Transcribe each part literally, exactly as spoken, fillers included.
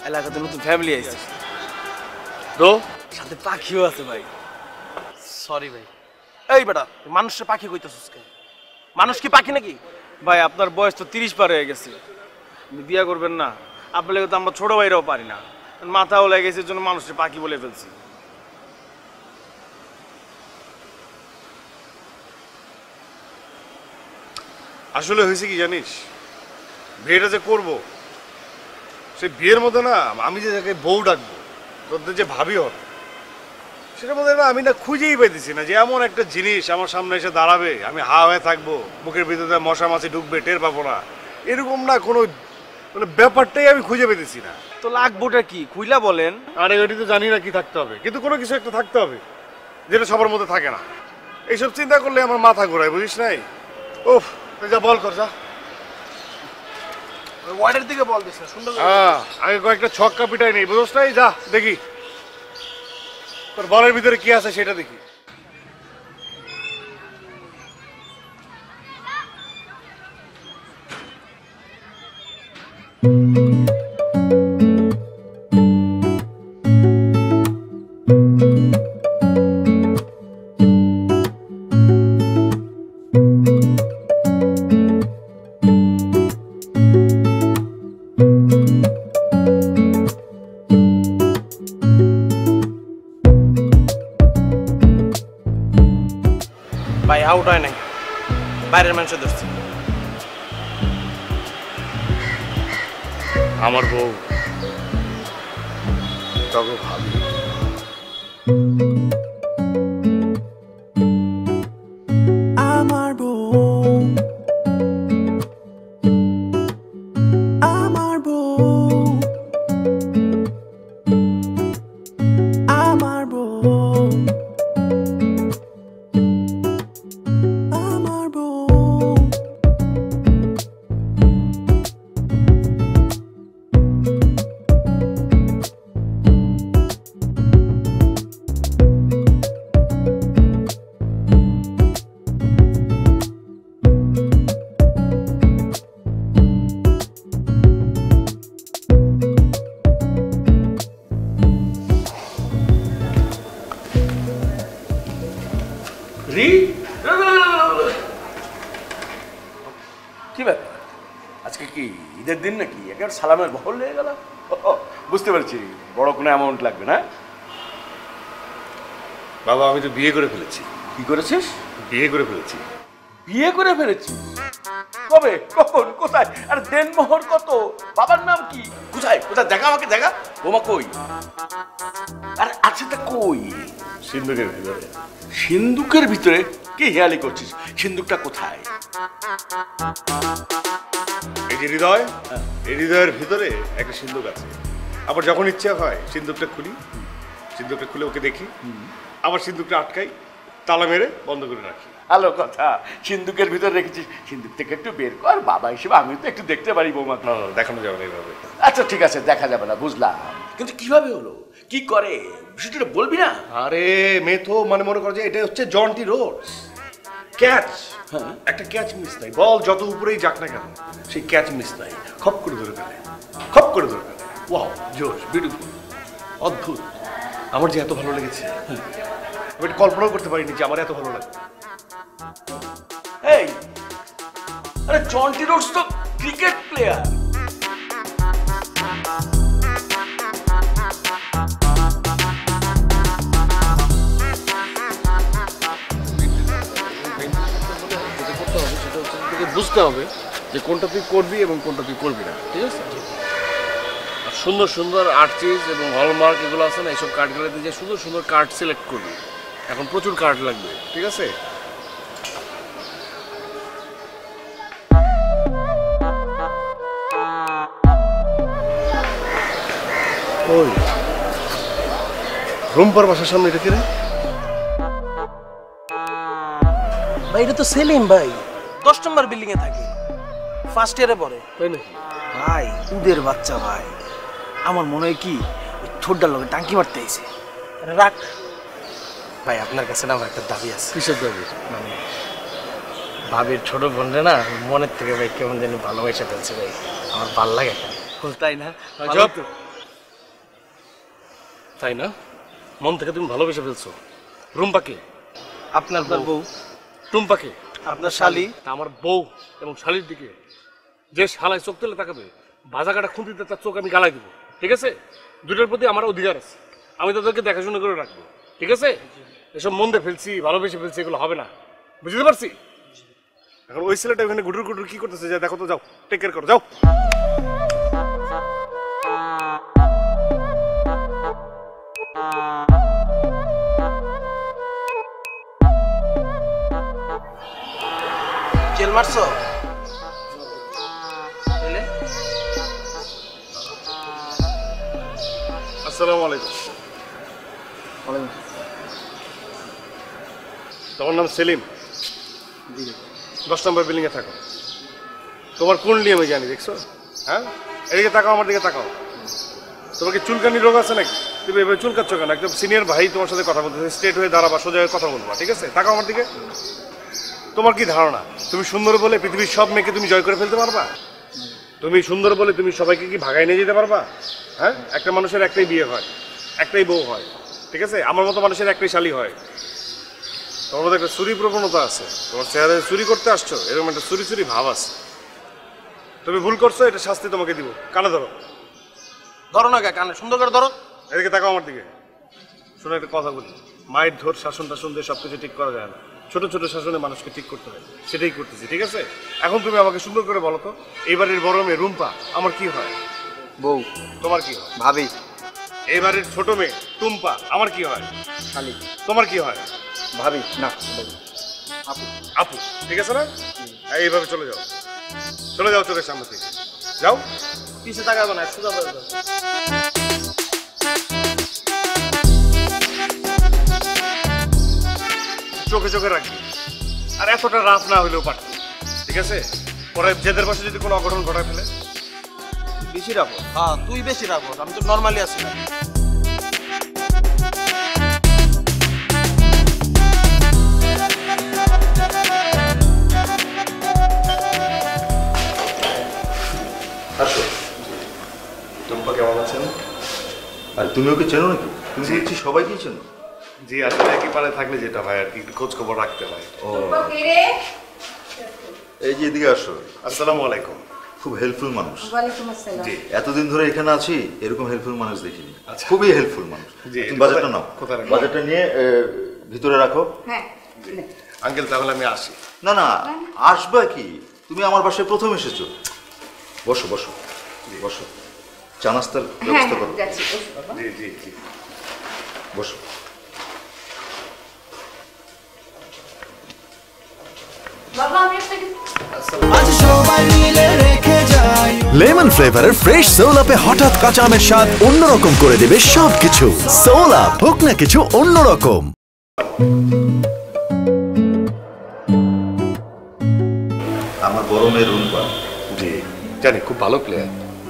এলাকাতে নতুন ফ্যামিলি আইছে তো সাথে পাখিও আছে ভাই। সরি ভাই। এই বেটা মানুষের পাখি কইতেছিস কেন? মানুষ কি পাখি নাকি? ভাই আপনার বয়স তো তিরিশ পার হয়ে গেছে, বিয়া করবেন না? আপনার তো আমরা ছোট ভাইরাও পারি না, মাথাও লেগে গেছে, জন্য মানুষের পাখি বলে ফেলছি। আসলে হয়েছে কি জানিস, বিয়েটা যে করবো সে বিয়ের মধ্যে না আমি যে যাকে বউ ডাকবো, তোদের যে ভাবি হবে, সেটার মধ্যে না আমি না খুঁজেই পাইতেছি না যে এমন একটা জিনিস আমার সামনে এসে দাঁড়াবে, আমি হা হয়ে থাকবো, মুখের ভিতরে মশা মাছি ঢুকবে, টের পাবো না, এরকম না কোনো মানে ব্যাপারটাই আমি খুঁজে পেতেছি না। তো লাগবোটা কি খুইলা বলেন। আরে ওটি তো জানি না কি থাকতে হবে, কিন্তু কোনো কিছু একটা থাকতে হবে যেটা সবার মধ্যে থাকে না। এইসব চিন্তা করলে আমার মাথা ঘোরায়, বুঝিস নাই? ওফ, যা বল কর যা। ওয়ার্ডের দিকে বল দিস না, সুন্দর। হ্যাঁ, আগে কয়েকটা ছক্কা পিটাই নেই, বুঝছ নাই? যা দেখি তোর বলের ভিতরে কি আছে সেটা দেখি। ভাই আউট হয় নাই, বাইরের মানুষ ধরছে। আমার বউ তখন ভাবি আমার বউ, আমার বউ, আমার বউ, আমার বউ। কি ব্যাপার, আজকে কি ঈদের দিন নাকি? একেবারে সালামের বহল হয়ে গেল। বুঝতে পারছি, বড় কোনো অ্যামাউন্ট লাগবে না। বাবা আমি তো বিয়ে করে ফেলেছি। কি করেছিস? বিয়ে করে ফেলেছি। বিয়ে করে ফেলেছিস? কবে, কখন, কোথায়? আর দেনমোহর কত? বাবার নাম কি? কোথায় কোথায় দেখা, আমাকে দেখা। বোমা কই? আর আছে তা কই? সিন্ধুকের ভিতরে। সিন্ধুকের ভিতরে? কি হেয়ালি করছিস? সিন্ধুকটা কোথায়? এই যে হৃদয়, এই হৃদয়ের ভিতরে একটা সিন্ধুক আছে। আবার যখন ইচ্ছা হয় সিন্ধুকটা খুলি, সিন্ধুকটা খুলে ওকে দেখি, আবার সিন্ধুকটা আটকাই, তালা মেরে বন্ধ করে রাখি। ভালো কথা, সিন্ধুকের ভিতরে রেখেছিস, সিন্ধুক থেকে একটু বের কর, বাবা হিসেবে আমিও তো একটু দেখতে পারি বৌমা। না না, দেখানো যাবে না এইভাবে। আচ্ছা ঠিক আছে, দেখা যাবে না, বুঝলাম, কিন্তু কিভাবে হলো, কি করে, বিষয়টা বলবি না? আরে মেথো, মানে মনে কর যে এটা হচ্ছে জন্টি রোডস ক্যাচ। হ্যাঁ, একটা ক্যাচ মিস নাই, বল যত উপরেই যাক না কেন সেই ক্যাচ মিস নাই, খপ করে ধরে ফেলে, খপ করে ধরে ফেলে। ওয়াও, জোশ, বিউটিফুল, অদ্ভুত। আমার যে এত ভালো লেগেছে, আমি এটা কল্পনাও করতে পারিনি যে আমার এত ভালো লাগবে। এই, আরে জন্টি রোডস তো ক্রিকেট প্লেয়ার। বুঝতে হবে যে কোনটা তুই করবি এবং কোনটা তুই করবি না, ঠিক আছে? আর সুন্দর সুন্দর আর্চিজ এবং হলমার্ক এগুলো আছে না, এইসব কার্ডগুলো দিয়ে যে সুন্দর সুন্দর কার্ড সিলেক্ট করবি। এখন প্রচুর কার্ড লাগবে, ঠিক আছে? ওই রুম্পার বাসার সামনে এটা কি রে? ভাই এটা তো সেলিম ভাই, দশ নম্বর বিল্ডিং এ থাকে, ফার্স্ট ইয়ারে পড়ে। তাই নাকি? ভাই উদের বাচ্চা ভাই, আমার মনে হয় কি ছোটটার লোকে টাঙ্কি মারতে আইছে। রাখ ভাই, আপনার কাছে না আমার একটা দাবি আছে। কিসের দাবি? মানে ভাবির ছোট বোনরে না মনের থেকে ভাই কেমন জানি ভালোবাসা ফেলছে ভাই, আমার ভাল লাগে। তাই না? তাই না? মন থেকে তুমি ভালোবেসে ফেলছো। রুম্পাকে? আপনার বউ। টুম্পাকে? আপনার শালি। তা আমার বউ এবং শালির দিকে যে শালায় চোখ তুলে তাকাবে, ভাজা কাটা খুঁটিতে তার চোখ আমি গালাই দিব, ঠিক আছে? দুটোর প্রতি আমার অধিকার আছে, আমি তাদেরকে দেখাশোনা করে রাখবো, ঠিক আছে? এসব মন দিয়ে ফেলছি, ভালোবেসে ফেলছি, এগুলো হবে না, বুঝতে পারছি? এখন ওই ছেলেটা ওখানে গুটুর গুটুর কি করতেছে, যা দেখো তো, যাও টেক কেয়ার করো, যাও। জেল মারছো? আসসালামু আলাইকুম। তোমার নাম সেলিম? দশ নম্বর বিল্ডিং এ থাকো। তোমার কোন নিয়ে আমি জানি, দেখছো? হ্যাঁ, এদিকে তাকাও, আমার দিকে তাকাও। তোমার কি চুলকানি রোগ আছে নাকি? তুমি এভাবে চুলকাচ্ছ কেন? একদম সিনিয়র ভাই তোমার সাথে কথা বলতেছে, স্ট্রেট হয়ে দাঁড়াবা, সোজা হয়ে কথা বলবা, ঠিক আছে? তাকাও আমার দিকে। তোমার কি ধারণা তুমি সুন্দর বলে পৃথিবীর সব মেয়েকে তুমি জয় করে ফেলতে পারবা? তুমি সুন্দর বলে তুমি সবাইকে কি ভাগায় নিয়ে যেতে পারবা? হ্যাঁ, একটা মানুষের একটাই বিয়ে হয়, একটাই বউ হয়, ঠিক আছে? আমার মতো মানুষের একটাই শালি হয়। তোমার মধ্যে একটা চুরি প্রবণতা আছে, তোমার চেহারায় চুরি করতে আসছো, এরকম একটা চুরি চুরি ভাব আছে। তুমি ভুল করছো, এটা শাস্তি তোমাকে দিব। কানে ধরো। ধরো না কে কানে, সুন্দর করে ধরো। এদিকে তাকাও আমার দিকে। শোনো একটা কথা বলি, মায়ের ধর শাসন টাসন দিয়ে সব কিছু ঠিক করা যায় না, ছোট ছোট শাসনে মানুষকে ঠিক করতে হয়, সেটাই করতেছি, ঠিক আছে? এখন তুমি আমাকে সুন্দর করে বলো তো, এইবারের বড় মেয়ে রুম্পা আমার কি হয়? বউ। তোমার কি হয়? ভাবি। এইবারের ছোট মেয়ে টুম্পা আমার কি হয়? শালি। তোমার কি হয়? ভাবি। না, আপু। আপু, ঠিক আছে না? এইভাবে চলে যাও, চলে যাও চোখের সামনে থেকে, যাও। পিছে তাকাবো না, সোজা করে দাও। চোখে চোখে রাখবি, আর এতটা রাফ না হইলেও পারত, ঠিক আছে? পরে জেদের পাশে যদি কোনো অঘটন ঘটায় ফেলে। বেশি রাখো। হ্যাঁ, তুই বেশি রাখো, আমি তো নর্মালি আছি না। আসো। টুম্পা কেমন আছেন? আর তুমি ওকে চেনো নাকি? তুমি দেখছি সবাইকেই চেনো। জি, আসলে একই পারে থাকলে যেটা হয় আর কি, একটু খোঁজ খবর রাখতে হয়। ও, এই যে এদিকে আসো। আসসালামু আলাইকুম। খুব হেল্পফুল মানুষ। ওয়ালাইকুম আসসালাম। জি, এতদিন ধরে এখানে আছি, এরকম হেল্পফুল মানুষ দেখিনি। আচ্ছা। খুবই হেল্পফুল মানুষ। জি, তুমি বাজারটা নাও। কোথায় রাখবো? বাজারটা নিয়ে এ, ভিতরে রাখো। হ্যাঁ। আঙ্কেল তাহলে আমি আসি। না না, আসবা কি? তুমি আমার বাসায় প্রথম এসেছো। বসো বসো বসো, চা নাস্তার হ্যাঁ, ব্যবস্থা করো। যাচ্ছি, বসো বাবা। জি জি জি, বসো। বাবা, আমি আপনাকে লেমন ফ্লেভারের ফ্রেশ সোল আপে হঠাৎ কাঁচা আমের স্বাদ অন্যরকম করে দেবে সবকিছু। সোল আপ, হোক না কিছু অন্যরকম। আমার বড় মেয়ে রুম্পা। জি জানি, খুব ভালো প্লেয়ার।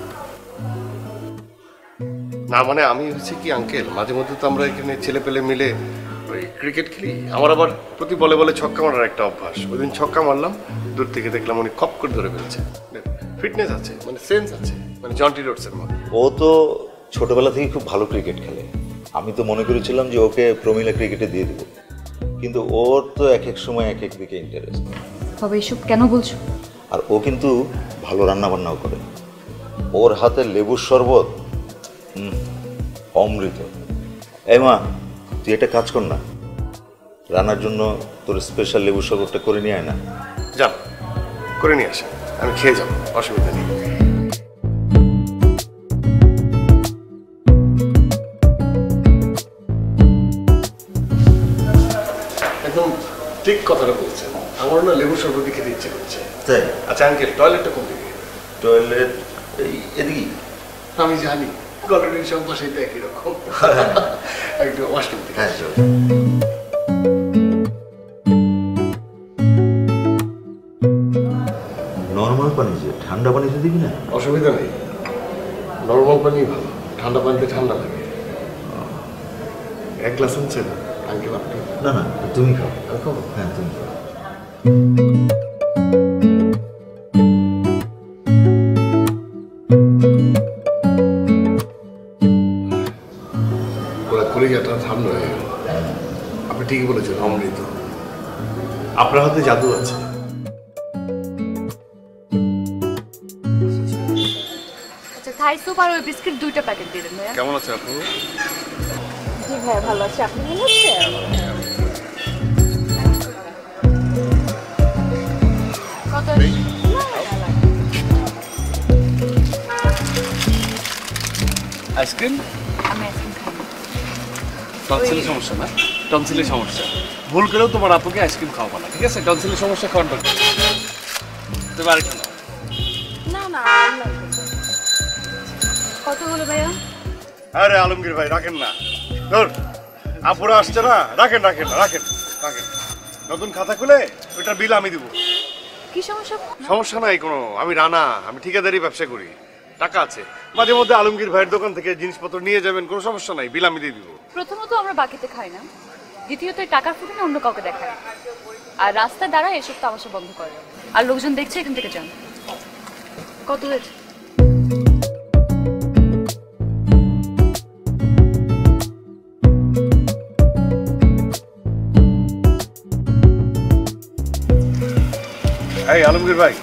না মানে আমি হচ্ছে কি আঙ্কেল, মাঝে মধ্যে তো আমরা এখানে ছেলে পেলে মিলে ওই ক্রিকেট খেলি। আমার আবার প্রতি বলে বলে ছক্কা মারার একটা অভ্যাস। ওই দিন ছক্কা মারলাম, দূর থেকে দেখলাম উনি খপ করে ধরে ফেলছে। ফিটনেস আছে, মানে সেন্স আছে, মানে জন্টি রোডসের মতো। ও তো ছোটবেলা থেকে খুব ভালো ক্রিকেট খেলে। আমি তো মনে করেছিলাম যে ওকে প্রমিলা ক্রিকেটে দিয়ে দেবো, কিন্তু ওর তো এক এক সময় এক এক দিকে ইন্টারেস্ট। বাবা, এসব কেন বলছো? আর ও কিন্তু ভালো রান্না বান্নাও করে। ওর হাতের লেবুর শরবত হুম, অমৃত। এই মা, তুই একটা কাজ কর না, রান্নার জন্য তোর স্পেশাল লেবুর শরবতটা করে নিয়ে আয় না। যান, করে নিয়ে আসেন, আমি খেয়ে যাবো, অসুবিধা নেই। একদম ঠিক কথাটা বলছেন, আমার না লেবু শরবত খেতে ইচ্ছে করছে। তাই? আচ্ছা আঙ্কেল, টয়লেটটা কোন দিকে? টয়লেট এই এদিকে। আমি জানি, গলের সব বাসায় তো একই রকম। একটু ওয়াশরুম থেকে। হ্যাঁ চল। নর্মাল পানি, যে ঠান্ডা পানিতে দিবি না। অসুবিধা নেই, নর্মাল পানি ভালো, ঠান্ডা পানিতে ঠান্ডা লাগে। এক গ্লাস আনছেন আঙ্কেল আপনি? না না, তুমি খাও। আমি খাবো? হ্যাঁ তুমি খাও। সামনে হয়ে গেল। আপনি ঠিকই বলেছেন, অমৃত। আপনার হাতে জাদু আছে। আচ্ছা থাই স্যুপ আর ওই বিস্কিট দুইটা প্যাকেট দিয়ে দেন ভাইয়া। কেমন আছে আপনি? জি ভাইয়া ভালো আছে, আপনি ভালো আছেন? কত? আইসক্রিম? আমি আইসক্রিম খাই না। টনসিলের সমস্যা না? টনসিলের সমস্যা। ভুল করেও তোমার আপুকে আইসক্রিম খাওয়াবো না, ঠিক আছে? টনসিলের সমস্যা খাওয়ার দরকার। তুমি আরেকটা নাও। না না আর লাগবে না। কত হলো ভাইয়া? আরে আলমগীর ভাই রাখেন না, ধর আপুরা আসছে না, রাখেন রাখেন রাখেন রাখেন। নতুন খাতা খুলে ওইটার বিল আমি দিব। কি সমস্যা? সমস্যা নাই কোনো, আমি রানা, আমি ঠিকাদারি ব্যবসা করি, টাকা আছে। মাঝে মধ্যে আলমগীর ভাইয়ের দোকান থেকে জিনিসপত্র নিয়ে যাবেন, কোনো সমস্যা নাই, বিল আমি দিয়ে দিব। প্রথমত আমরা বাকিতে খাই না, দ্বিতীয়ত এই টাকার ফুটে অন্য কাউকে দেখায়, আর রাস্তায় দাঁড়ায় এসব তামাশা বন্ধ করে, আর লোকজন দেখছে এখান থেকে যান। কত হয়েছে? এই আলমগীর ভাই,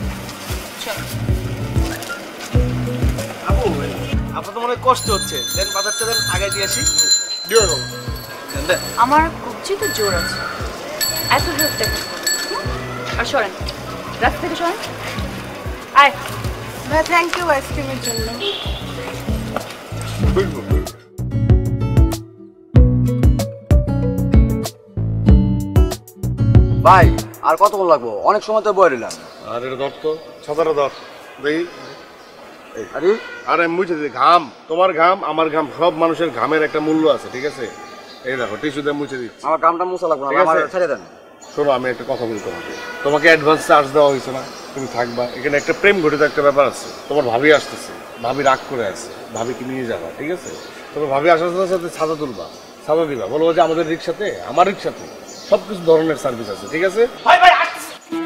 আপু আপু তো মনে হয় কষ্ট হচ্ছে, দেন বাজারটা দেন আগে দিয়ে আসি। দেন দেন। আমার কবজি তো জোর আছে, এত জোর দেখো। আর সরেন, রাস্তা থেকে সরেন। আয় ভাই, থ্যাংক ইউ আইসক্রিমের জন্য। ভাই আর কতক্ষণ লাগবো? অনেক সময় তো বয়ে নিলাম। আর এটা ধর তো, ছাতাটা ধর দেখি। আরে আরে মুছে দিই, ঘাম, তোমার ঘাম আমার ঘাম, সব মানুষের ঘামের একটা মূল্য আছে, ঠিক আছে? এই দেখো টিস্যু দিয়ে মুছে দিচ্ছি। আমার ঘামটা মুছা লাগবে না, ঠিক আছে? আমার ছেড়ে দেন। শোনো, আমি একটা কথা বলি তোমাকে, তোমাকে অ্যাডভান্স চার্জ দেওয়া হয়েছে না, তুমি থাকবা এখানে। একটা প্রেম ঘটিত একটা ব্যাপার আছে, তোমার ভাবি আসতেছে, ভাবি রাগ করে আছে, ভাবিকে নিয়ে যাবা, ঠিক আছে? তোমার ভাবি আসার সাথে সাথে ছাতা তুলবা, ছাতা দিবা, বলবো যে আমাদের রিক্সাতে, আমার রিক্সাতে সব কিছু ধরনের সার্ভিস আছে, ঠিক আছে? ভাই ভাই আসতেছি।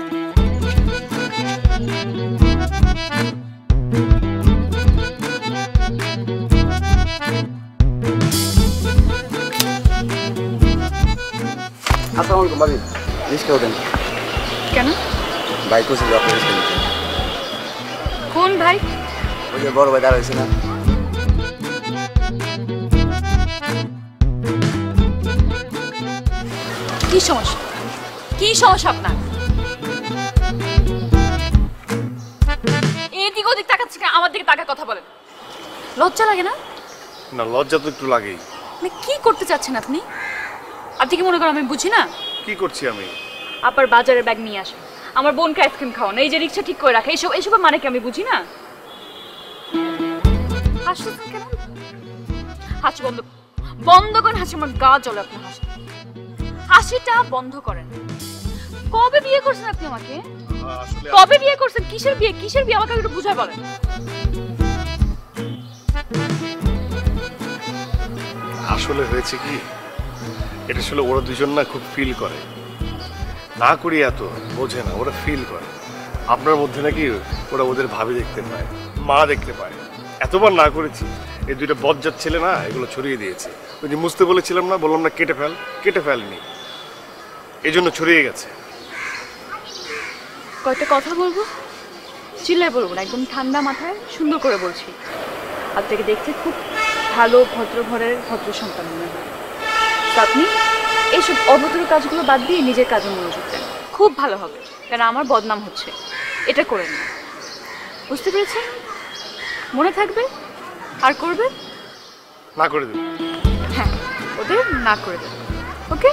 আসসালামু আলাইকুম ভাবি, রিস্কেও দেন। কেন? ভাই কোথায় যাবো? রিস্কে দিতে। কোন ভাই? ওই যে বড় ভাই দাঁড়া হয়েছে না? কি সমস্যা? কি সমস্যা আপনার? এদিক ওদিক তাকাচ্ছি কেন? আমার দিকে তাকা কথা বলেন। লজ্জা লাগে না? না, লজ্জা তো একটু লাগেই। মানে কি করতে চাচ্ছেন আপনি? আপনি কি মনে করেন আমি বুঝি না? কি করছি আমি? আবার বাজারের ব্যাগ নিয়ে আসেন, আমার বোনকে আইসক্রিম খাওয়ান, এই যে রিক্সা ঠিক করে রাখে, এইসব এইসবের মানে কি আমি বুঝি না? হাসতেছেন কেন? হাসি বন্ধ বন্ধ করেন। হাসি, আমার গা জ্বলে আপনার হাসি। হাসিটা বন্ধ করেন। কবে বিয়ে করছেন আপনি আমাকে? কবে বিয়ে করছেন? কিসের বিয়ে? কিসের বিয়ে আমাকে একটু বুঝায় বলেন। আসলে হয়েছে কি, এটা আসলে ওরা দুজন না খুব ফিল করে, না করি এত বোঝে না, ওরা ফিল করে। আপনার মধ্যে নাকি ওরা ওদের ভাবি দেখতে পায়, মা দেখতে পায়। এতবার না করেছি, এই দুইটা বজ্জাত ছেলে না এগুলো ছড়িয়ে দিয়েছে। ওই যে মুছতে বলেছিলাম না, বললাম না কেটে ফেল, কেটে ফেলনি, এই জন্য ছড়িয়ে গেছে। কয়টা কথা বলবো, চিল্লায় বলবো না, একদম ঠান্ডা মাথায় সুন্দর করে বলছি। আপনাকে দেখতে খুব ভালো ভদ্র ঘরের ভদ্র সন্তান মনে হয়। তো আপনি এইসব অভদ্র কাজগুলো বাদ দিয়ে নিজের কাজে মনোযোগ দেন, খুব ভালো হবে। কারণ আমার বদনাম হচ্ছে, এটা করেন না। বুঝতে পেরেছেন? মনে থাকবে? আর করবে না করে দেব। হ্যাঁ, ওদের না করে দেবে। ওকে?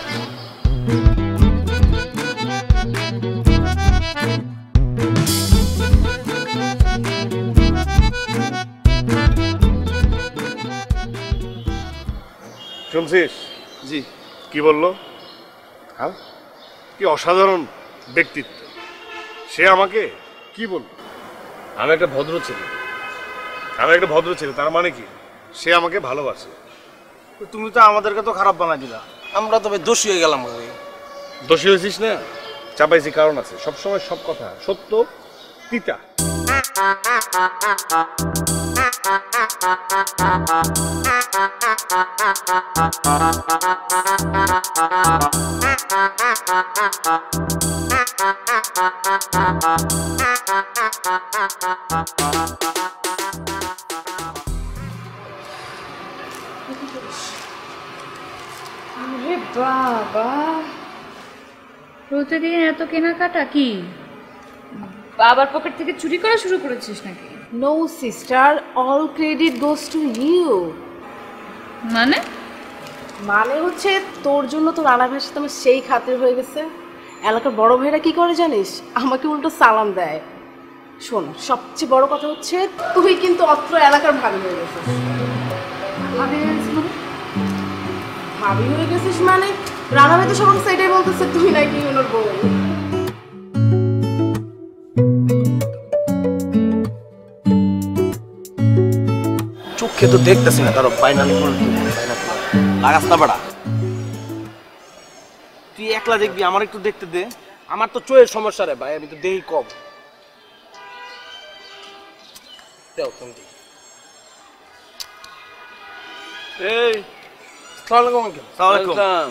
শুনছিস? জি। কি বললো? হ্যাঁ, কি অসাধারণ ব্যক্তিত্ব। সে আমাকে কি বলল? আমি একটা ভদ্র ছেলে, আমি একটা ভদ্র ছেলে, তার মানে কি সে আমাকে ভালোবাসে। তুমি তো আমাদেরকে তো খারাপ বানাই দিলা। আমরা তবে দোষী হয়ে গেলাম। দোষী হয়েছিস না? চাপাইছি কারণ আছে। সবসময় সব কথা সত্য তিতা। আরে বাবা, প্রতিদিন এত কেনাকাটা কি? বাবার পকেট থেকে চুরি করা শুরু করেছিস নাকি? No sister, all credit goes to you. মানে মানে হচ্ছে তোর জন্য তো রানা ভাইয়ের সাথে আমার সেই খাতির হয়ে গেছে। এলাকার বড় ভাইরা কি করে জানিস? আমাকে উল্টো সালাম দেয়। শোন, সবচেয়ে বড় কথা হচ্ছে তুই কিন্তু অত্র এলাকার ভাবি হয়ে গেছিস। ভাবি হয়ে গেছিস মানে? ভাবি হয়ে গেছিস মানে রানা ভাই তো সবার সাইডে বলতেছে তুই নাকি ওনার বউ। চোখে তো দেখতেছি না তার ফাইনাল লাগাস না বাড়া। তুই একলা দেখবি, আমার একটু দেখতে দে। আমার তো চোখের সমস্যা রে ভাই, আমি তো দেখি কম। দেও ফোন দি। এই সালাম আলাইকুম। সালাম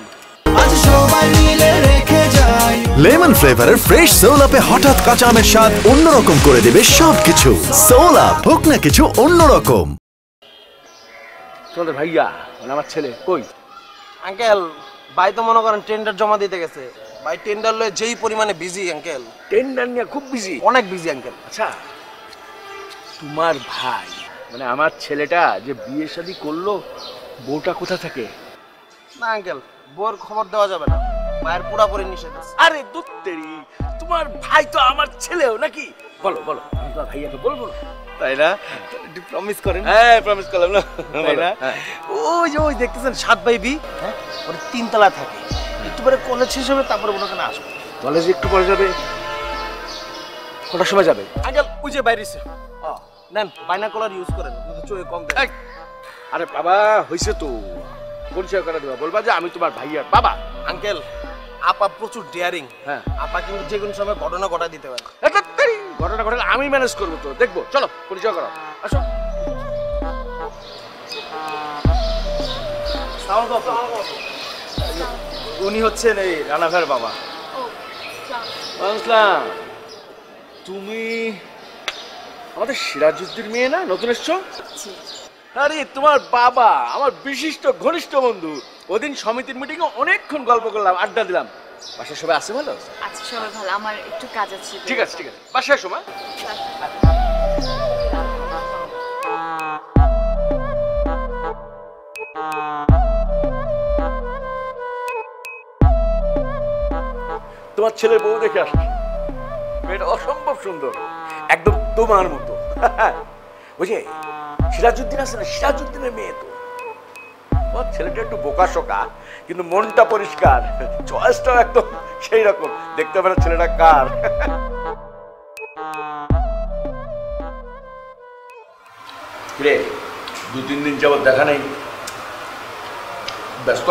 লেমন ফ্লেভারের ফ্রেশ সোল আপে হঠাৎ কাঁচা আমের স্বাদ অন্যরকম করে দেবে সবকিছু। সোল আপ, হোক না কিছু অন্যরকম। তোমাদের ভাইয়া মানে আমার ছেলে কই? আঙ্কেল ভাই তো মনে করেন টেন্ডার জমা দিতে গেছে। ভাই টেন্ডার লয়ে যেই পরিমাণে বিজি আঙ্কেল। টেন্ডার নিয়ে খুব বিজি? অনেক বিজি আঙ্কেল। আচ্ছা, তোমার ভাই মানে আমার ছেলেটা যে বিয়ে শাদী করলো, বউটা কোথা থাকে? না আঙ্কেল, বউর খবর দেওয়া যাবে না, ভাইয়ের পুরাপুরি নিষেধ আছে। আরে দুত্তেরি, তোমার ভাই তো আমার ছেলেও নাকি? বলো বলো, আমি তোমার ভাইয়াকে বলবো না? তাই না? একটু প্রমিস করেন। হ্যাঁ প্রমিস করলাম না, তাই না? ওই যে ওই দেখতেছেন সাত বাই বি, হ্যাঁ ওর তিনতলা থাকে। একটু পরে কলেজ শেষ হবে, তারপরে ওখানে আসবো। কলেজে একটু পরে যাবে? কটার সময় যাবে? আঙ্কেল ওই যে বাইরে নেন, বাইনাকুলার ইউজ করেন, চোখে কম দেয়। আরে বাবা হয়েছে তো, পরিচয় করে দেবা, বলবা যে আমি তোমার ভাইয়ার বাবা। আঙ্কেল আপা প্রচুর ডেয়ারিং। হ্যাঁ, আপা কিন্তু যে কোনো সময় ঘটনা ঘটা দিতে পারে। ঘটনা ঘটনা আমি ম্যানেজ করবো তো, দেখবো। চলো পরিচয় করো, আসো। উনি হচ্ছেন এই রানা ভাইয়ের বাবা। আসসালাম। তুমি আমাদের সিরাজউদ্দিন মেয়ে না, নতুন এসছো? আরে তোমার বাবা আমার বিশিষ্ট ঘনিষ্ঠ বন্ধু। ওদিন সমিতির মিটিং এ অনেকক্ষণ গল্প করলাম, আড্ডা দিলাম। বাসায় সবাই আছে ভালো? আচ্ছা সবাই ভালো, আমার একটু কাজ আছে। ঠিক আছে ঠিক আছে, বাসায় এসো মা। তোমার ছেলের বউ দেখে আসছি, মেয়েটা অসম্ভব সুন্দর, একদম তোমার মতো। বুঝে সিরাজউদ্দিন আছে না, সিরাজউদ্দিনের মেয়ে তো। তোমার ছেলেটা একটু বোকা শোকা, কিন্তু মনটা পরিষ্কার, চয়েসটাও একদম সেই রকম। দেখতে পারে ছেলেটা কার। রে দু তিন দিন যাবত দেখা নেই, ব্যস্ত?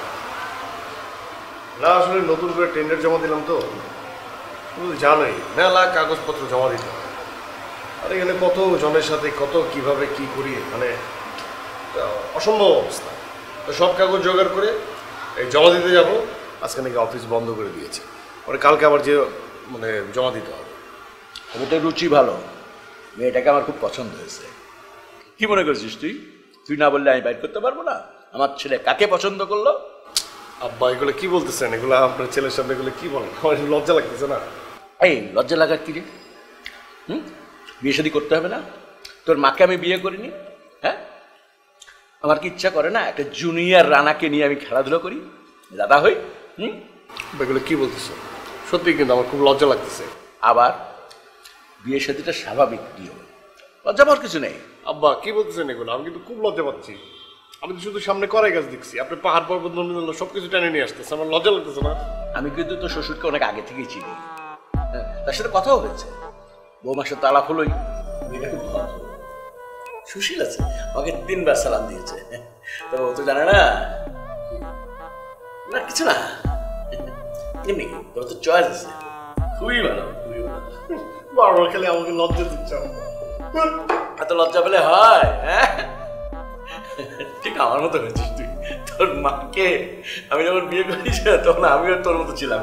না আসলে নতুন করে টেন্ডার জমা দিলাম তো, তুমি জানোই মেলা কাগজপত্র জমা দিতে হয়। আর এখানে কত জনের সাথে কত কিভাবে কি করি, মানে অসম্ভব অবস্থা। তো সব কাগজ জোগাড় করে এই জমা দিতে যাব। আজকে নাকি অফিস বন্ধ করে দিয়েছে, পরে কালকে আবার যে মানে জমা দিতে হবে। ওটা রুচি ভালো, মেয়েটাকে আমার খুব পছন্দ হয়েছে। কি মনে করছিস তুই? তুই না বললে আমি বাইর করতে পারবো না আমার ছেলে কাকে পছন্দ করলো? আব্বা এগুলো কি বলতেছেন? এগুলো আপনার ছেলের সামনে এগুলো কি বলেন? আমার লজ্জা লাগতেছে না? এই লজ্জা লাগার কি রে? হুম, বিয়ে শাদী করতে হবে না? তোর মাকে আমি বিয়ে করিনি? হ্যাঁ, আমার কি ইচ্ছা করে না একটা জুনিয়র রানাকে নিয়ে আমি খেলাধুলা করি, দাদা হই? হুম, এগুলো কি বলতেছো? সত্যি কিন্তু আমার খুব লজ্জা লাগতেছে। আবার বিয়ে শাদীটা স্বাভাবিক নিয়ম, লজ্জা পাওয়ার কিছু নেই। আব্বা কি বলতেছেন এগুলো? আমি কিন্তু খুব লজ্জা পাচ্ছি। আমি তো শুধু সামনে করাই গাছ দেখছি, আপনি পাহাড় পর্বত নদী সবকিছু টেনে নিয়ে আসতেছে, আমার লজ্জা লাগতেছে না? আমি কিন্তু তোর শ্বশুরকে অনেক আগে থেকেই চিনি, তার সাথে কথাও হয়েছে। বৌমার সাথে আলাপ হলোই, মেয়েটা খুব ভালো, সুশীল আছে, আমাকে তিনবার সালাম দিয়েছে। তো ও তো জানে না, না কিছু না, এমনি তোর তো চয়েস আছে, খুবই ভালো, খুবই ভালো। বারবার খেলে আমাকে লজ্জা দিচ্ছ, এত লজ্জা পেলে হয়? হ্যাঁ ঠিক আমার মতো হয়েছিস তুই। তোর মাকে আমি যখন বিয়ে করেছি তখন আমিও তোর মতো ছিলাম।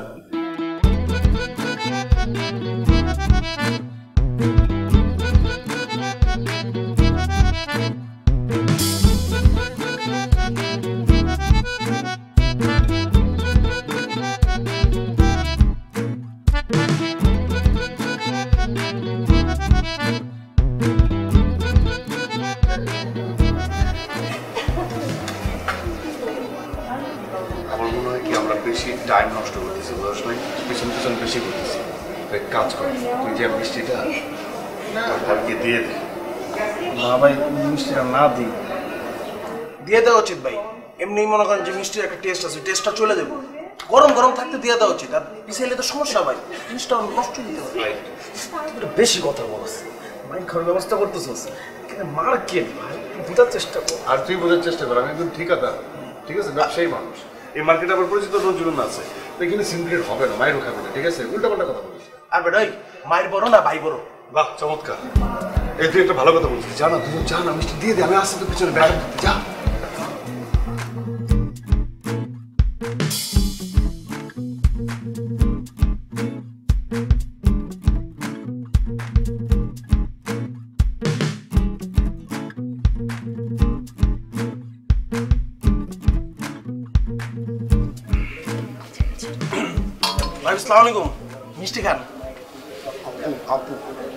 আমার মনে হয় কি আমরা বেশি টাইম নষ্ট করতেছি, বুঝছ নাই? পিছন পিছন বেশি করতেছি। এক কাজ কর, তুই যে মিষ্টিটা তোর ভাবিকে দিয়ে দে। না ভাই, মিষ্টিটা না দিই। দিয়ে দেওয়া উচিত ভাই। এমনি মনে করেন যে মিষ্টির একটা টেস্ট আছে, টেস্টটা চলে যাবো। গরম গরম থাকতে দিয়ে দেওয়া উচিত। আর পিছাইলে তো সমস্যা ভাই, জিনিসটা নষ্ট দিতে হবে। বেশি কথা বলছ, মাইন খাওয়ার ব্যবস্থা করতেছিস, কিন্তু মার কে ভাই? বুঝার চেষ্টা কর। আর তুই বোঝার চেষ্টা কর, আমি একদম ঠিকাদার, ঠিক আছে, ব্যবসায়ী মানুষ। এই মার্কেটে আমার পরিচিত নজরুল আছে, তো এখানে সিনক্রেট হবে না, মায়েরও খাবে না, ঠিক আছে? উল্টা পাল্টা কথা বলিস। আর বেটা ওই মায়ের বড় না ভাই বড়? বাহ, চমৎকার। এই তুই একটা ভালো কথা বলছিস। জানা তুই যা না, মিষ্টি দিয়ে দে, আমি আসতে তো পিছনে ব্যাগ যা। ভাই আসসালামু আলাইকুম, মিষ্টি খান। আপু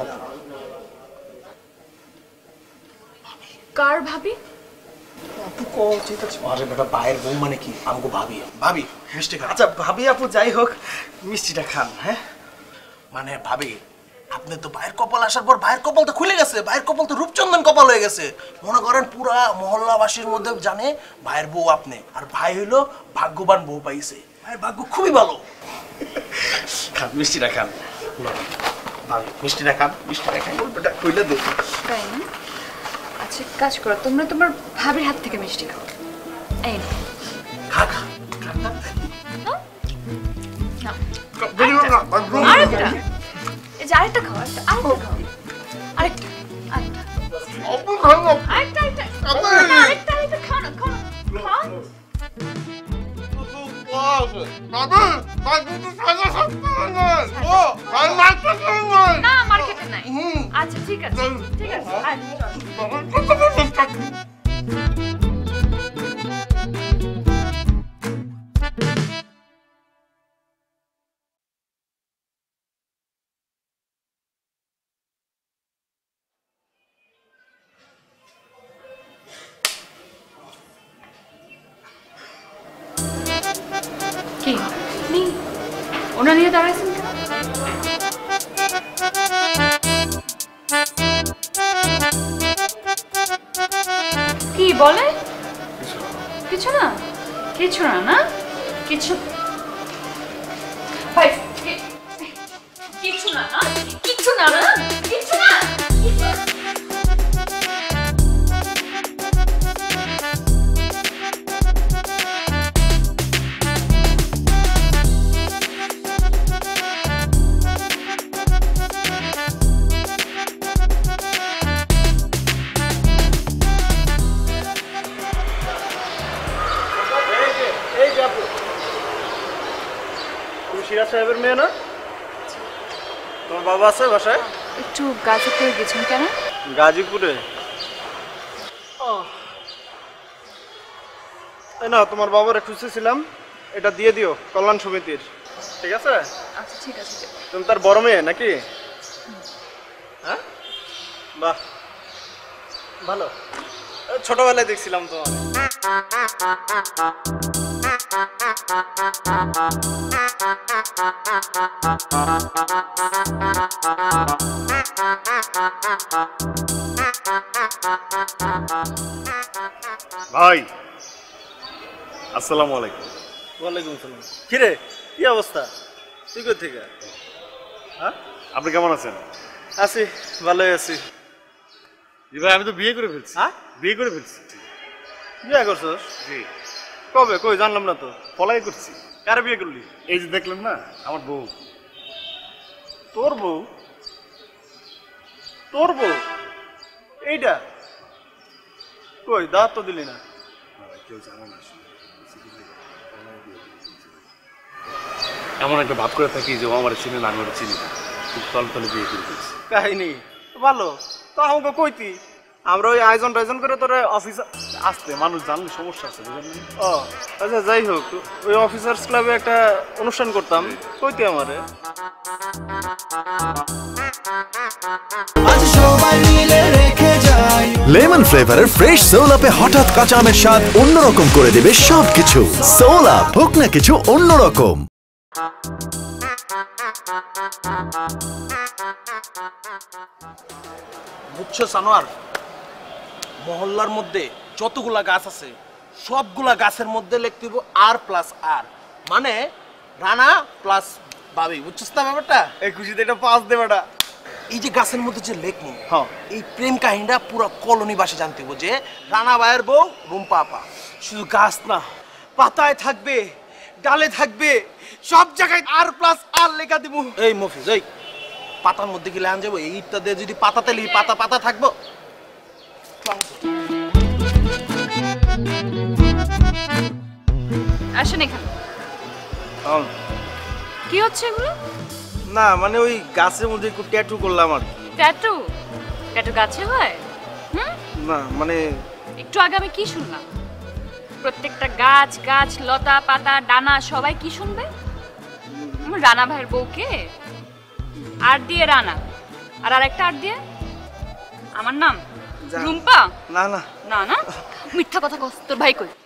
কার ভাবি? আপু কো চিন্তা আছে। আরে বেটা, ভাইয়ের বউ মানে কি? আমগো ভাবি। ভাবি মিষ্টি খান। আচ্ছা ভাবি আপু যাই হোক, মিষ্টিটা খান। হ্যাঁ মানে ভাবি, আপনি তো ভাইয়ের কপাল আসার পর ভাইয়ের কপাল তো খুলে গেছে। ভাইয়ের কপাল তো রূপচন্দন কপাল হয়ে গেছে। মনে করেন পুরা মহল্লাবাসীর মধ্যে জানে ভাইয়ের বউ আপনি। আর ভাই হইলো ভাগ্যবান বউ পাইছে। ভাইয়ের ভাগ্য খুবই ভালো। খান মিষ্টিটা খান। ভাবি মিষ্টিটা খান, মিষ্টিটা খান, বেটা কইলা দে। তাই না? আচ্ছা কাজ করো, তোমরা তোমার ভাবির হাত থেকে মিষ্টি খাও। এই নাও। খা খা। নাও। আরেকটা। এই যে আরেকটা খাও, আরেকটা আরেকটা খাও। আরেকটা আরেকটা আরেকটা আরেকটা আরেকটা আরেকটা খাও না, খাও না, খাও। না মার্কেটে নাই। আচ্ছা ঠিক আছে, ঠিক আছে। কি নি ওনা নিয়ে দাঁড়াইছেন কেন? কি বলে? কিছু না, কিছু না না কিছু ভাই, কিছু না না কিছু না না কিছু না। সিরাজ সাহেবের মেয়ে না? তোমার বাবা আছে বাসায়? একটু গাজীপুরে গেছেন কেন? গাজীপুরে? এই না, তোমার বাবার খুঁজতেছিলাম, এটা দিয়ে দিও কল্যাণ সমিতির, ঠিক আছে? আচ্ছা ঠিক আছে। তুমি তার বড় মেয়ে নাকি? হ্যাঁ, বাহ ভালো। ছোটবেলায় দেখছিলাম তোমার। ভাই আসসালামু আলাইকুম। ওয়ালাইকুম আসসালাম। কিরে কি অবস্থা? তুই কোথা থেকে? হ্যাঁ, আপনি কেমন আছেন? আছি, ভালোই আছি। জি ভাই, আমি তো বিয়ে করে ফেলছি। হ্যাঁ, বিয়ে করে ফেলছি। বিয়ে করছস? জি। কবে? কই জানলাম না তো। পলাই করছি। কারে বিয়ে করলি? এই যে দেখলেন না, আমার বউ। তোর বউ? তোর বউ এইটা? কই দাঁত তো দিলি না। কেউ জানে না এমন একটা ভাব করে থাকি যে ও আমার চিনি না আমি ওরা চিনি না, কিন্তু তলে তলে বিয়ে করে দিচ্ছি। কাহিনী ভালো তো আমাকে কইতি, আমরা ওই আয়োজন টায়োজন করে তোর অফিস আসতে মানুষ জানলে সমস্যা আছে বুঝলেন? ও আচ্ছা যাই হোক, ওই অফিসার্স ক্লাবে একটা অনুষ্ঠান করতাম, কইতি আমারে। লেমন ফ্লেভারের ফ্রেশ সোল আপে হঠাৎ কাঁচা আমের স্বাদ অন্যরকম করে দেবে সবকিছু। সোল আপ, হোক না কিছু অন্যরকম। বুঝছো সানোয়ার, মহল্লার মধ্যে যতগুলা গাছ আছে সবগুলা গাছের মধ্যে লিখতে হইব আর প্লাস আর, মানে রানা প্লাস বাবি। বুঝছিস না ব্যাপারটা? এই খুশিতে এটা পাস দে বেটা। এই যে গাছের মধ্যে যে লেখমু, হ্যাঁ, এই প্রেম কাহিনীটা পুরো কলোনিবাসী জানতে হইব যে রানা ভাইয়ের বউ রুম্পা আপা। শুধু গাছ না, পাতায় থাকবে, ডালে থাকবে, সব জায়গায় আর প্লাস আর লেখা দিব। এই মফিজ, এই পাতার মধ্যে কি লেখান যাবো? এই ইটটা দিয়ে যদি পাতাতে লিখি পাতা পাতা থাকবো? আসেন এখানে। কি হচ্ছে এগুলো? না মানে ওই গাছের মধ্যে একটু ট্যাটু করলাম আর কি। ট্যাটু? ট্যাটু গাছে হয়? হুম? না মানে একটু আগে আমি কি শুনলাম? প্রত্যেকটা গাছ গাছ লতা পাতা ডানা সবাই কি শুনবে? আমার রানা ভাইয়ের বউকে আর দিয়ে রানা, আর আরেকটা আর দিয়ে আমার নাম রুম্পা। না না না না মিথ্যা কথা কস, তোর ভাই কই?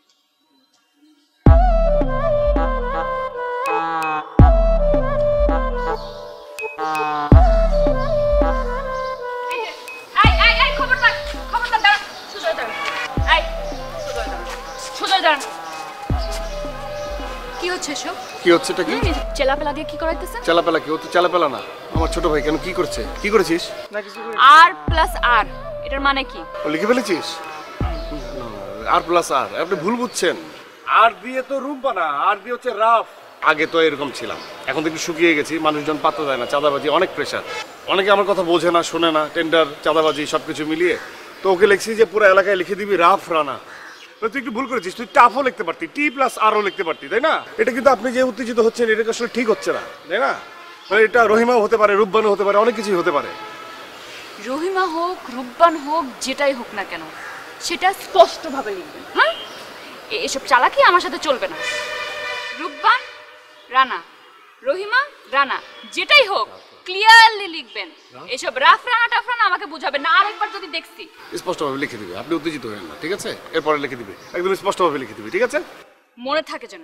কি হচ্ছে এসব? কি হচ্ছে এটা? কি চেলাপেলা দিয়ে কি করাইতেছেন? চেলাপেলা কি? ও তো চেলাপেলা না, আমার ছোট ভাই। কেন কি করছে? কি করেছিস? না কিছু আর প্লাস আর এটার মানে কি? ও লিখে ফেলেছিস আর প্লাস আর। আপনি ভুল বুঝছেন। আর দিয়ে তো রুম্পা না, আর দিয়ে হচ্ছে রাফ। আগে তো এরকম ছিলাম, এখন তো একটু শুকিয়ে গেছি, মানুষজন পাত্তা দেয় না, চাঁদাবাজি অনেক প্রেশার, অনেকে আমার কথা বোঝে না, শোনে না, টেন্ডার চাঁদাবাজি সবকিছু মিলিয়ে। তো ওকে লিখছি যে পুরো এলাকায় লিখে দিবি রাফ রানা। তুই একটু ভুল করেছিস, তুই টাফও লিখতে পারতি, টি প্লাস আরও লিখতে পারতি, তাই না? এটা কিন্তু আপনি যে উত্তেজিত হচ্ছেন এটা আসলে ঠিক হচ্ছে না, তাই না? মানে এটা রহিমাও হতে পারে, রূপবানও হতে পারে, অনেক কিছুই হতে পারে। রহিমা হোক রূপবান হোক যেটাই হোক না কেন সেটা স্পষ্টভাবে লিখবেন। হ্যাঁ, এসব চালাকি আমার সাথে চলবে না। রূপবান রানা, রহিমা রানা, যেটাই হোক ক্লিয়ারলি লিখবেন। এসব রাফ রানা টাফ রানা আমাকে বুঝাবেন না। আরেকবার যদি দেখছি স্পষ্টভাবে লিখে দিবি, আপনি উত্তেজিত হবেন না, ঠিক আছে? এরপরে লিখে দিবি, একদম স্পষ্টভাবে লিখে দিবি, ঠিক আছে? মনে থাকে যেন।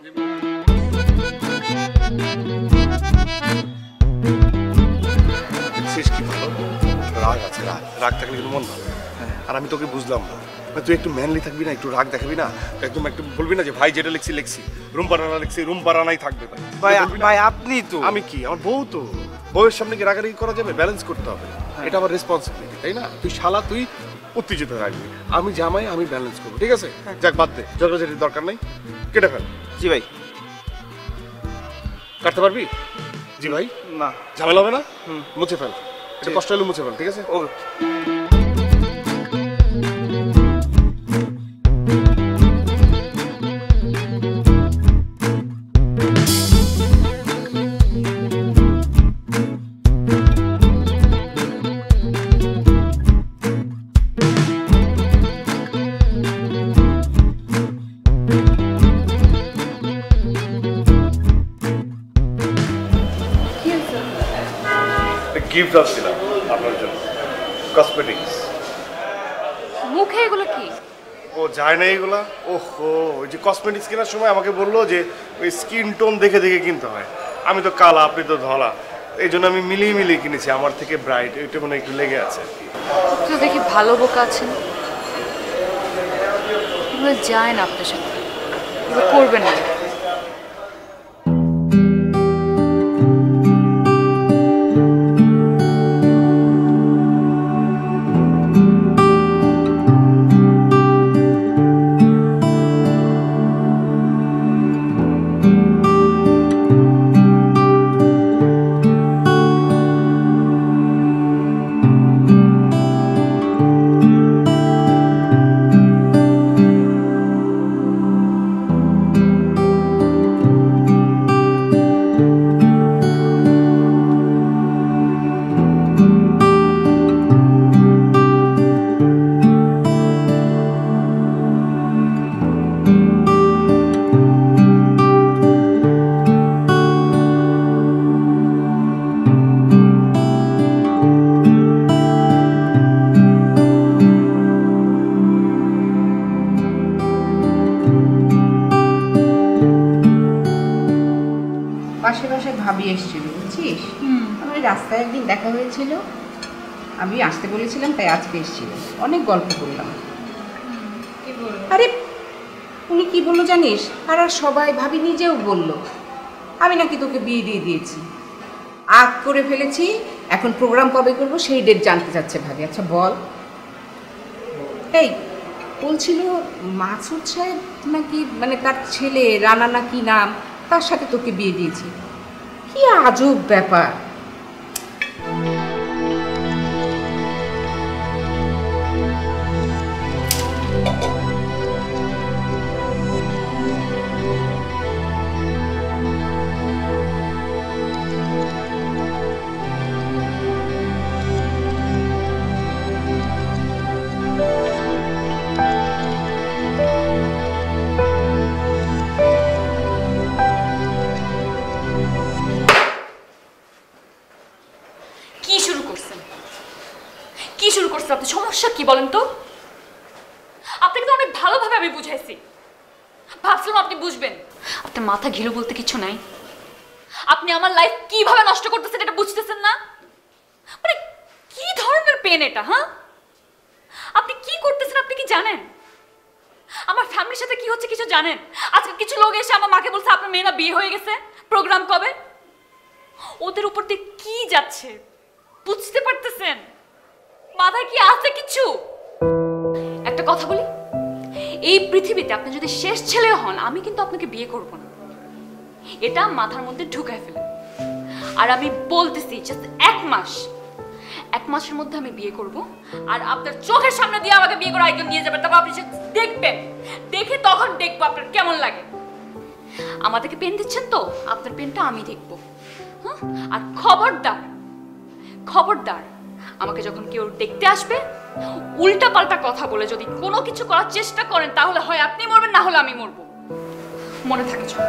শেষ কি ভালো রাগ আছে, রাগ রাগ থাকলে কিন্তু মন ভালো। আর আমি তোকে বুঝলাম না, তুই একটু ম্যানলি থাকবি না, একটু রাগ দেখাবি না, একদম একটু বলবি না যে ভাই যেটা লিখছি লিখছি, রুম্পা রানা লিখছি রুম্পা রানাই থাকবে। ভাই ভাই আপনি তো। আমি কি, আমার বউ তো, বউয়ের সামনে কি রাগারাগি করা যাবে? ব্যালেন্স করতে হবে, এটা আমার রেসপন্সিবিলিটি, তাই না? তুই শালা, তুই উত্তেজিত থাকবি, আমি জামাই, আমি ব্যালেন্স করবো, ঠিক আছে? যাক বাদ দে, ঝগড়াঝাটির দরকার নেই, কেটে ফেল। জি ভাই। কাটতে পারবি? জি ভাই। না ঝামেলা হবে না, মুছে ফেল, এটা কষ্ট হলে মুছে ফেল, ঠিক আছে? ওকে। গিফট আসছিলাম আপনার জন্য, কসমেটিক্স। মুখে এগুলো কি? ও যায় না এগুলা? ওহো, ওই যে কসমেটিক্স কেনার সময় আমাকে বললো যে ওই স্কিন টোন দেখে দেখে কিনতে হয়। আমি তো কালা, আপনি তো ধলা, এই জন্য আমি মিলিয়ে মিলিয়ে কিনেছি। আমার থেকে ব্রাইট, এটা মনে একটু লেগে আছে। তো দেখি ভালো বোকা আছেন, এগুলো যায় না আপনার সাথে, এগুলো করবেন না। পাশে পাশে ভাবি এসেছিল বুঝছিস, আমার রাস্তায় একদিন দেখা হয়েছিল, আমি আসতে বলেছিলাম তাই আজকে এসেছিল, অনেক গল্প করলাম। আরে উনি কি বললো জানিস, আর আর সবাই ভাবি নিজেও বলল আমি নাকি তোকে বিয়ে দিয়ে দিয়েছি, আগ করে ফেলেছি, এখন প্রোগ্রাম কবে করবো সেই ডেট জানতে চাচ্ছে ভাবি। আচ্ছা বল। এই বলছিল মাসুদ সাহেব নাকি মানে তার ছেলে রানা নাকি নাম, তার সাথে তোকে বিয়ে দিয়েছি, কি আজব ব্যাপার। আপনি সমস্যা কি বলেন তো? আপনাকে তো অনেক ভালোভাবে আমি বুঝাইছি, ভাবছিলাম আপনি বুঝবেন। আপনার মাথা ঘিরু বলতে কিছু নাই। আপনি আমার লাইফ কিভাবে নষ্ট করতেছেন এটা বুঝতেছেন না? মানে কি ধরনের পেন এটা? হ্যাঁ, আপনি কি করতেছেন আপনি কি জানেন? আমার ফ্যামিলির সাথে কি হচ্ছে কিছু জানেন? আজকে কিছু লোক এসে আমার মাকে বলছে আপনার মেয়েরা বিয়ে হয়ে গেছে, প্রোগ্রাম কবে? ওদের উপর দিয়ে কি যাচ্ছে বুঝতে পারতেছেন? মাথায় কি আছে কিছু? একটা কথা বলি, এই পৃথিবীতে আপনি যদি শেষ ছেলে হন আমি কিন্তু আপনাকে বিয়ে করব না, এটা মাথার মধ্যে ঢুকায় ফেলেন। আর আমি বলতেছি জাস্ট এক মাস, এক মাসের মধ্যে আমি বিয়ে করব, আর আপনার চোখের সামনে দিয়ে আমাকে বিয়ে করে একজন নিয়ে যাবেন, তারপর আপনি দেখবেন, দেখে তখন দেখবো আপনার কেমন লাগে। আমাদেরকে পেন দিচ্ছেন তো, আপনার পেনটা আমি দেখবো। হ্যাঁ, আর খবরদার খবরদার আমাকে যখন কেউ দেখতে আসবে উল্টা পাল্টা কথা বলে যদি কোনো কিছু করার চেষ্টা করেন তাহলে হয় আপনি মরবেন না হলে আমি মরবো, মনে থাকে। চল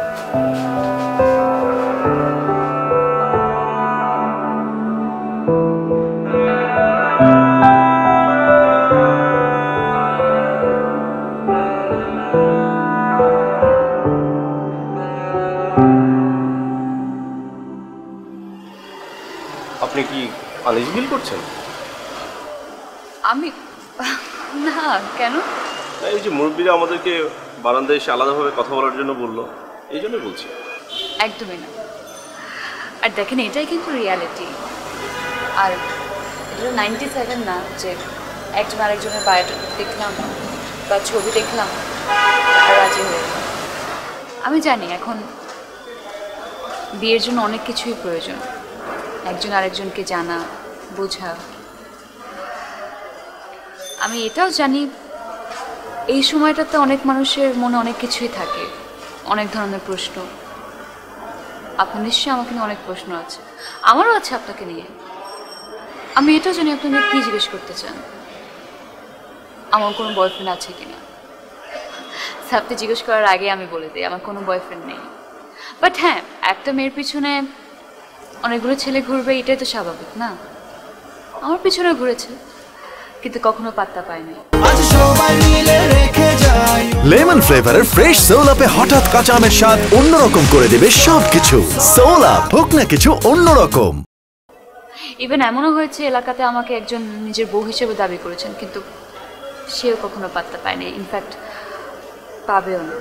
আপনি কি আলিশ বিল করছেন? আমি না, কেন? এই যে মুরব্বীরা আমাদেরকে বারান্দায় এসে আলাদাভাবে কথা বলার জন্য বললো, এই জন্য বলছি। একদমই না। আর দেখেন এটাই কিন্তু রিয়ালিটি, আর এটা নাইনটি সেভেন না যে একজন আরেকজনের বায়োডাটা দেখলাম বা ছবি দেখলাম আর রাজি হয়ে গেলাম। আমি জানি এখন বিয়ের জন্য অনেক কিছুই প্রয়োজন, একজন আরেকজনকে জানা বোঝা। আমি এটাও জানি এই সময়টাতে অনেক মানুষের মনে অনেক কিছুই থাকে, অনেক ধরনের প্রশ্ন। আপনার নিশ্চয়ই আমাকে নিয়ে অনেক প্রশ্ন আছে, আমারও আছে আপনাকে নিয়ে। আমি এটাও জানি আপনি আমাকে কী জিজ্ঞেস করতে চান, আমার কোনো বয়ফ্রেন্ড আছে কিনা। আপনি জিজ্ঞেস করার আগে আমি বলে দিই আমার কোনো বয়ফ্রেন্ড নেই। বাট হ্যাঁ, একটা মেয়ের পিছনে অনেকগুলো ছেলে ঘুরবে এটাই তো স্বাভাবিক না? আমার পিছনে ঘুরেছে কিন্তু কখনো পাত্তা পায়নি। লেমন ফ্লেভারের ফ্রেশ সোল আপে হঠাৎ কাঁচা আমের স্বাদ অন্যরকম করে দেবে সবকিছু। সোল আপ, হোক না কিছু অন্যরকম। ইভেন এমনও হয়েছে এলাকাতে আমাকে একজন নিজের বউ হিসেবে দাবি করেছেন, কিন্তু সেও কখনো পাত্তা পায়নি, ইনফ্যাক্ট পাবেও না।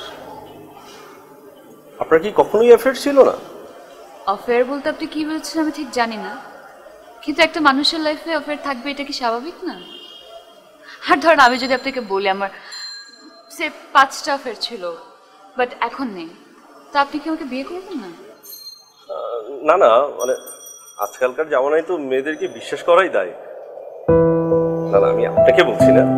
আপনার কি কখনোই অ্যাফেয়ার ছিল না? অফেয়ার বলতে আপনি কি বলছেন আমি ঠিক জানি না, কিন্তু একটা মানুষের লাইফে অফেয়ার থাকবে এটা কি স্বাভাবিক না? আর ধরেন আমি যদি আপনাকে বলি আমার সে পাঁচটা অফেয়ার ছিল বাট এখন নেই, তো আপনি কি আমাকে বিয়ে করবেন না? না না, মানে আজকালকার জামানায় তো মেয়েদেরকে বিশ্বাস করাই দায়। না না, আমি আপনাকে বলছি না।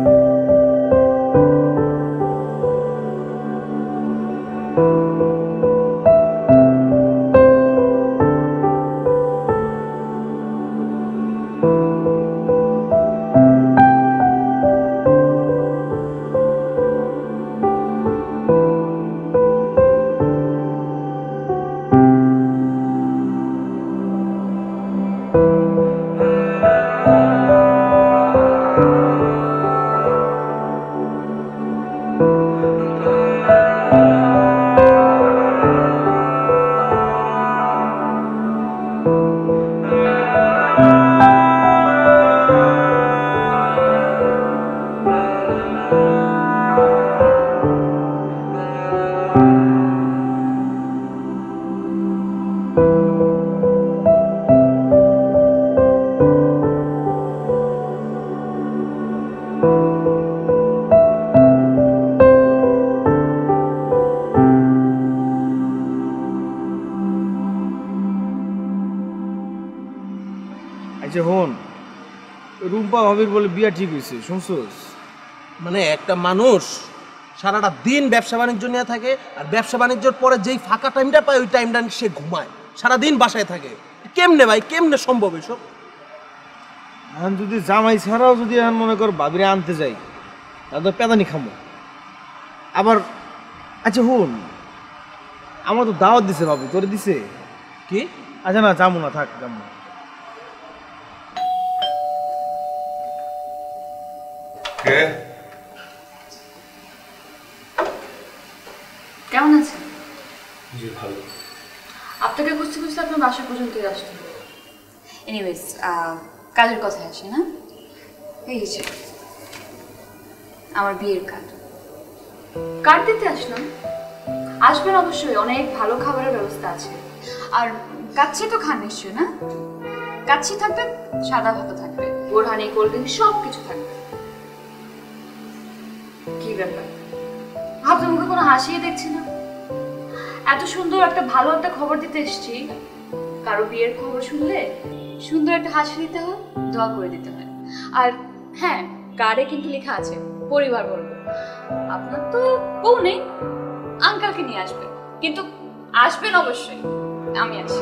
আচ্ছা হন, রুম্পা ভাবির বলে বিয়া ঠিক হয়েছে, শুনছোস? মানে একটা মানুষ সারাটা দিন ব্যবসা বাণিজ্য নিয়ে থাকে, আর ব্যবসা বাণিজ্যের পরে যেই ফাঁকা টাইমটা পায় ওই টাইমটা সে ঘুমায়, সারাদিন বাসায় থাকে। কেমনে ভাই, কেমনে সম্ভব এসব? এখন যদি জামাই ছাড়াও যদি এখন মনে কর ভাবিরে আনতে যাই, তাহলে তো পেদানি খামো আবার। আচ্ছা হন, আমার তো দাওয়াত দিছে ভাবি, তোরে দিছে কি? আচ্ছা না, যাবো না, থাক যাবো না। কেমন আছেন? জি ভালো। আপনাকে খুঁজতে খুঁজতে আপনার বাসা পর্যন্তই আসতে হবে। এনিওয়েজ, কাজের কথায় আসে না, এই যে আমার বিয়ের কার্ড কার্ড দিতে আসলাম। আসবেন অবশ্যই, অনেক ভালো খাবারের ব্যবস্থা আছে। আর কাচ্চি তো খান নিশ্চয় না? কাচ্চি থাকবে, সাদা ভাতও থাকবে, বোরহানি, কোল্ড ড্রিঙ্ক সব কিছু থাকবে। কি ব্যাপার, আপনার মুখে কোনো হাসিয়ে দেখছি না? এত সুন্দর একটা ভালো একটা খবর দিতে এসেছি, কারো বিয়ের খবর শুনলে সুন্দর একটা হাসি দিতে হয়, দোয়া করে দিতে হয়। আর হ্যাঁ, কার্ডে কিন্তু লেখা আছে পরিবার বর্গ। আপনার তো বউ নেই, আঙ্কালকে নিয়ে আসবেন, কিন্তু আসবেন অবশ্যই। আমি আসি।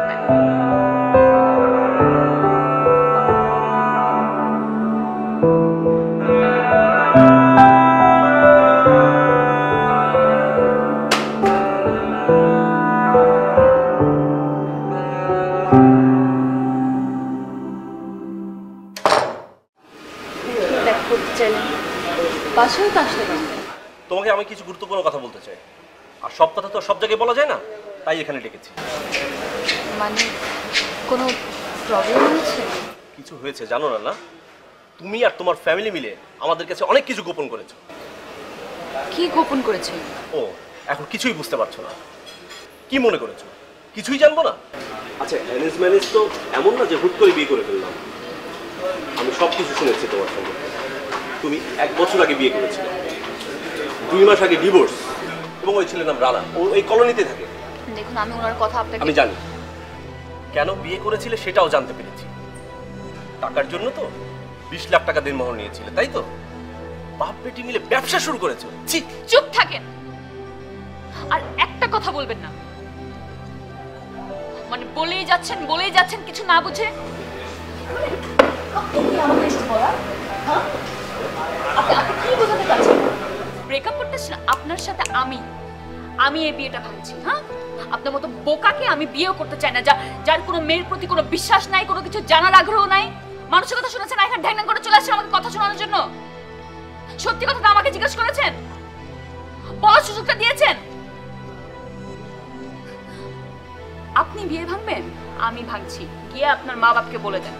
বাসায় তো আসলে তোমাকে আমি কিছু গুরুত্বপূর্ণ কথা বলতে চাই, আর সব কথা তো সব জায়গায় বলা যায় না, তাই এখানে ডেকেছি। মানে কোনো প্রবলেম হয়েছে? কিছু হয়েছে জানো না? না, তুমি আর তোমার ফ্যামিলি মিলে আমাদের কাছে অনেক কিছু গোপন করেছো। কি গোপন করেছে? ও, এখন কিছুই বুঝতে পারছো না? কি মনে করেছো কিছুই জানবো না? আচ্ছা, অ্যারেঞ্জ ম্যারেজ তো এমন না যে হুট করে বিয়ে করে ফেললাম। আমি সব কিছু শুনেছি তোমার সঙ্গে। তুমি এক বছর আগে বিয়ে করেছিলে, দুই মাস আগে ডিভোর্স, এবং ওই ছেলের নাম রানা, ও এই কলোনিতে থাকে। দেখুন, আমি ওনার কথা আপনাকে আমি জানি কেন বিয়ে করেছিলে, সেটাও জানতে পেরেছি। টাকার জন্য তো বিশ লাখ টাকা দিনমোহর নিয়েছিলে, তাই তো? বাপ বেটি মিলে ব্যবসা শুরু করেছো। ছি! চুপ থাকেন, আর একটা কথা বলবেন না। মানে বলেই যাচ্ছেন বলেই যাচ্ছেন কিছু না বুঝে। কি বোঝাতে চাচ্ছেন? ব্রেকআপ করতেছেন আপনার সাথে? আমি আমি এই বিয়েটা ভাঙছি। হ্যাঁ, আপনার মতো বোকাকে আমি বিয়েও করতে চাই না, যার কোনো মেয়ের প্রতি কোনো বিশ্বাস নাই, কোনো কিছু জানার আগ্রহ নাই। মানুষের কথা শুনেছেন, এখন ঢ্যাং ঢ্যাং করে চলে আসছেন আমাকে কথা শোনানোর জন্য। সত্যি কথাটা আমাকে জিজ্ঞেস করেছেন, বলার সুযোগটা দিয়েছেন। আপনি বিয়ে ভাঙবেন, আমি ভাঙছি। গিয়ে আপনার মা বাপকে বলে দেন।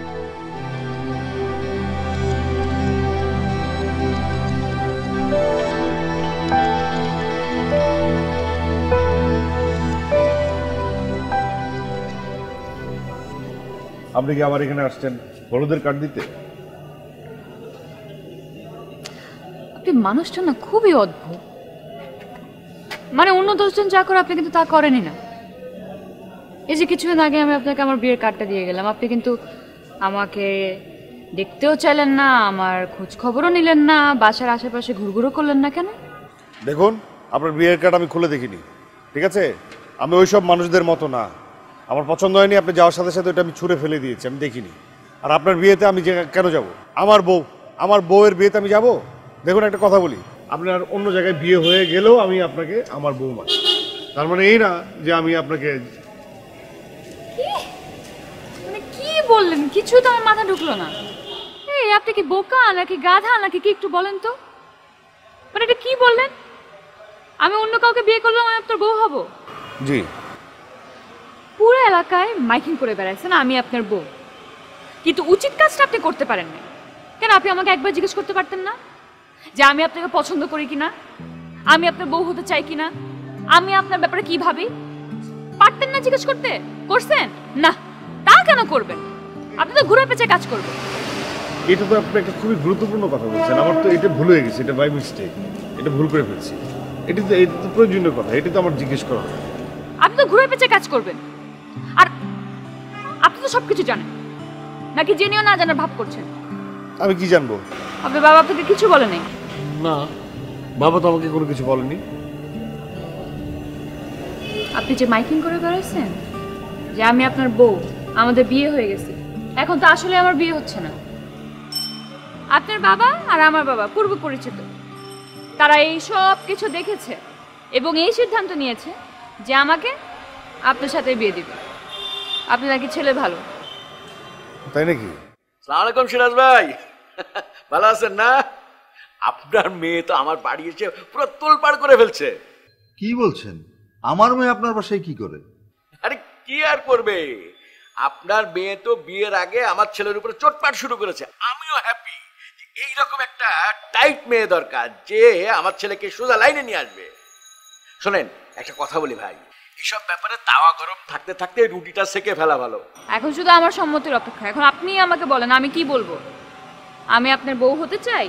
আপনি কি আবার এখানে আসছেন হলুদের কার্ড দিতে? আপনি মানুষটা না খুবই অদ্ভুত। মানে অন্য দশজন যা করে আপনি কিন্তু তা করেনই না। এই যে কিছুদিন আগে আমি আপনাকে আমার বিয়ের কার্ডটা দিয়ে গেলাম, আপনি কিন্তু আমাকে দেখতেও চাইলেন না, আমার খোঁজ খবরও নিলেন না, বাসার আশেপাশে ঘুরঘুরও করলেন না। কেন? দেখুন, আপনার বিয়ের কার্ড আমি খুলে দেখিনি, ঠিক আছে? আমি ওইসব মানুষদের মতো না। আমার পছন্দ হয়নি, আপনি যাওয়ার সাথে সাথে ওটা আমি ছুঁড়ে ফেলে দিয়েছি, আমি দেখিনি। আর আপনার বিয়েতে আমি কেন যাব? আমার বউ, আমার বউয়ের বিয়েতে আমি যাব? দেখুন, একটা কথা বলি, আপনার অন্য জায়গায় বিয়ে হয়ে গেলেও আমি আপনাকে আমার বউ মানি। তার মানে এই না যে আমি আপনাকে। মানে কি বললেন? কিছু তো আমার মাথা ঢুকলো না। এই আপনি কি বোকা নাকি গাধা নাকি কি একটু বলেন তো? মানে এটা কি বললেন? আমি অন্য কাউকে বিয়ে করলাম, আমি আপনার বউ হব? জি। পুরো এলাকায় মাইকিং করে বেড়াইছেন আমি আপনার বউ, কিন্তু উচিত কাজটা আপনি করতে পারেন না। কেন? আপনি আমাকে একবার জিজ্ঞেস করতে পারতেন না যে আমি আপনাকে পছন্দ করি কিনা, আমি আপনার বউ হতে চাই কিনা, আমি আপনার ব্যাপারে কি ভাবি? পারতেন না জিজ্ঞেস করতে? করছেন না? তা কেন করবেন? আপনি তো ঘুরে পেঁচে কাজ করবেন। এটা তো আপনি একটা খুবই গুরুত্বপূর্ণ কথা বলছেন। আমার তো এটা ভুল হয়ে গেছে, এটা বাই মিস্টেক, এটা ভুল করে ফেলছি। এটা তো এটা তো প্রয়োজনীয় কথা, এটা তো আমার জিজ্ঞেস করা। আপনি তো ঘুরে পেঁচে কাজ করবেন, আর আপনি তো সবকিছু জানেন। নাকি জেনেও না জানার ভাব করছেন? আমি কি জানবো? আপনার বাবা আপনাকে কিছু বলে নাই? না, বাবা তো আমাকে কোনো কিছু বলেনি। আপনি যে মাইকিং করে বেড়াচ্ছেন যে আমি আপনার বউ, আমাদের বিয়ে হয়ে গেছে, এখন তো আসলে আমার বিয়ে হচ্ছে না। আপনার বাবা আর আমার বাবা পূর্ব পরিচিত, তারা এই সব কিছু দেখেছে এবং এই সিদ্ধান্ত নিয়েছে যে আমাকে আপনার সাথে বিয়ে দিবে। আপনি নাকি ছেলে ভালো। তাই নাকি? আসসালামু আলাইকুম সিরাজ ভাই, ভালো আছেন না? আপনার মেয়ে তো আমার বাড়ি এসে পুরো তোলপাড় করে ফেলছে। কি বলছেন? আমার মেয়ে আপনার বাসায় কি করে? আরে কি আর করবে, আপনার মেয়ে তো বিয়ের আগে আমার ছেলের উপরে চোটপাট শুরু করেছে। আমিও হ্যাপি যে এইরকম একটা টাইট মেয়ে দরকার যে আমার ছেলেকে সোজা লাইনে নিয়ে আসবে। শোনেন, একটা কথা বলি ভাই, এসব ব্যাপারে তাওয়া গরম থাকতে থাকতে রুটিটা সেকে ফেলা ভালো। এখন শুধু আমার সম্মতির অপেক্ষা। এখন আপনি আমাকে বলেন আমি কি বলবো। আমি আপনার বউ হতে চাই।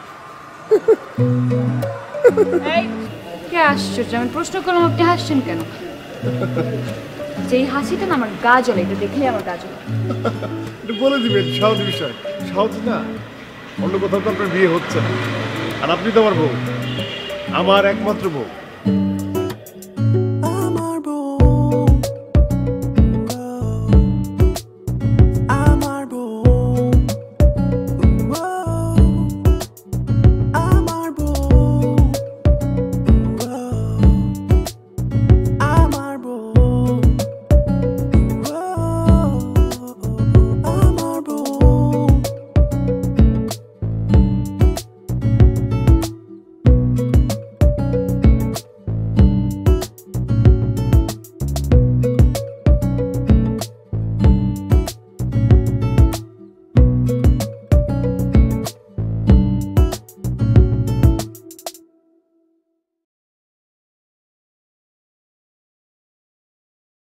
এই কে আশ্চর্য, আমি প্রশ্ন করলাম আপনি হাসছেন কেন? যেই হাসিটা না আমার গা জ্বলে, এটা দেখলে আমার গা জ্বলে। বলে দিবেন সহজ বিষয়। সহজ না, অন্য কোথাও তো আপনার বিয়ে হচ্ছে না, আর আপনি তো আমার বউ, আমার একমাত্র বউ।